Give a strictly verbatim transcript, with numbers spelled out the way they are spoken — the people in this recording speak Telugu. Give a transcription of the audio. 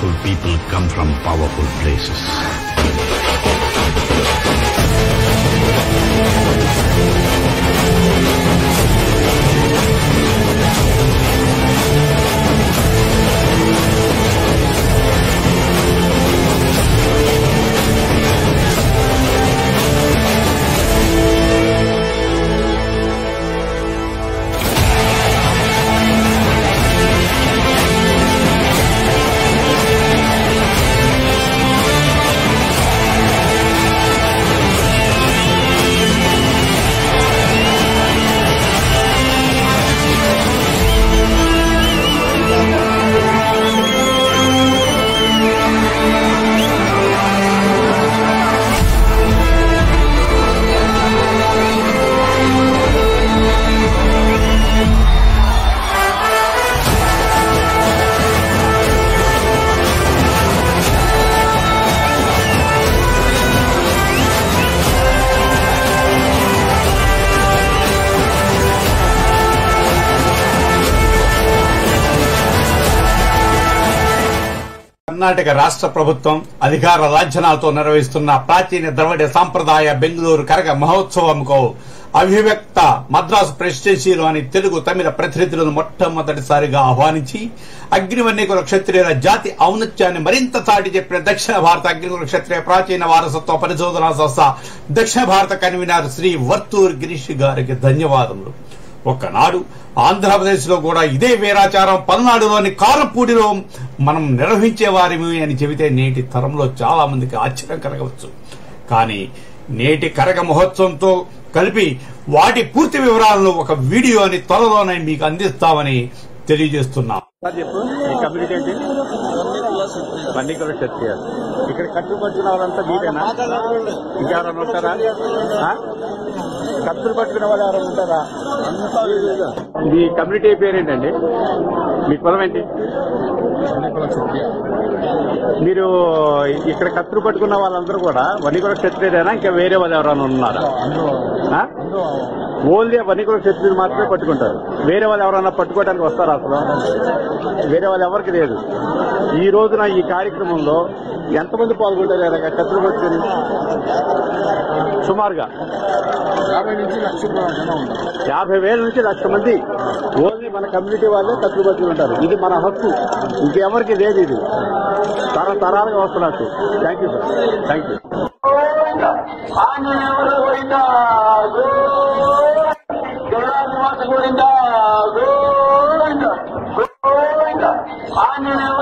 powerful people come from powerful places. Karnataka రాష్ట్ర ప్రభుత్వం అధికార లాంఛనాలతో నిర్వహిస్తున్న ప్రాచీన ద్రవిడ సాంప్రదాయ బెంగళూరు కరగ మహోత్సవంకు అభివ్యక్త మద్రాసు ప్రెసిడెన్సీలోని తెలుగు తమిళ ప్రతినిధులను మొట్టమొదటిసారిగా ఆహ్వానించి అగ్నివన్యకుల క్షత్రియుల జాతి ఔన్నత్యాన్ని మరింత చాటి చెప్పిన దక్షిణ భారత అగ్నికుల క్షత్రియ ప్రాచీన వారసత్వ పరిశోధనా సంస్థ దక్షిణ భారత కన్వీనర్ శ్రీ వర్తూర్ గిరీష్ గారికి ధన్యవాదములు. ఒక్కనాడు ఆంధ్రప్రదేశ్ లో కూడా ఇదే వీరాచారం పల్నాడులోని కారంపూడిలో మనం నిర్వహించేవారిమి అని చెబితే నేటి తరంలో చాలా మందికి ఆశ్చర్యం కలగవచ్చు. కానీ నేటి కరగ మహోత్సవంతో కలిపి వాటి పూర్తి వివరాలను ఒక వీడియోని త్వరలోనే మీకు అందిస్తామని తెలియజేస్తున్నాం. కమ్యూనిటీ అంటే వన్నికుల క్షత్రియ ఇక్కడ కట్టుబడుతున్న వాళ్ళంతా మీరేనా? ఇంకెవరైనా ఉంటారా? కత్తులు పట్టుకునే వాళ్ళు ఎవరైనా ఉంటారా? మీ కమ్యూనిటీ పేరేంటండి? మీ కులం ఏంటి? మీరు ఇక్కడ కత్తులు పట్టుకున్న వాళ్ళందరూ కూడా వన్నికుల క్షత్రియుడైనా ఇంకా వేరే వాళ్ళు ఎవరైనా ఉన్నారా? ఓన్లీ వన్నికుల క్షత్రియులు మాత్రమే పట్టుకుంటారు. వేరే వాళ్ళు ఎవరైనా పట్టుకోవడానికి వస్తారా? అసలు వేరే వాళ్ళు ఎవరికి లేదు. ఈ రోజున ఈ కార్యక్రమంలో ఎంతమంది పాల్గొంటారు? కత్తులు పట్టుకుని సుమారుగా యాభై నుంచి లక్ష యాభై వేల నుంచి లక్ష మంది ఓన్లీ మన కమ్యూనిటీ వాళ్ళే కత్తులు పట్టుకుని ఉంటారు. ఇది మన హక్కు, ఇంకెవరికి లేదు. ఇది తరతరాలుగా వస్తున్నట్టు. Thank you sir. Thank you. Anjaneya